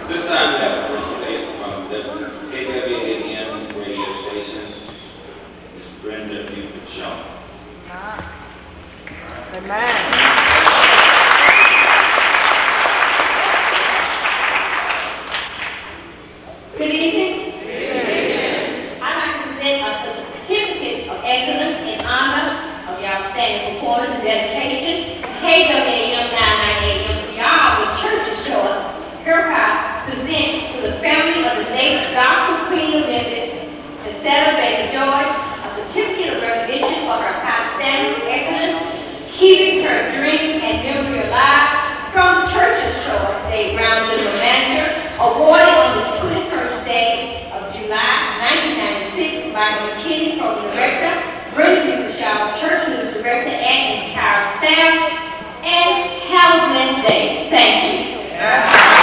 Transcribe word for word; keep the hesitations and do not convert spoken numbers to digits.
This time we have a presentation from the K W A M radio station, Miz Brenda Buford Shaw. Amen. Good evening. Good evening. I'd like to present a certificate of excellence in honor of your outstanding performance and dedication. K W A M nine ninety-eight M P R with Church's Choice. Hereby presents to the family of the late Gospel Queen of Memphis, Estella Baker George, a certificate of recognition for her high standards of excellence, keeping her dream and memory alive from Church's Choice. Dave Brown, General Manager, awarded on this twenty-first day of July nineteen ninety-six, Michael McKinney, Program Director, Brenda Buford Shaw, Church News Director, and entire staff. And have a blessed day. Thank you. Yeah.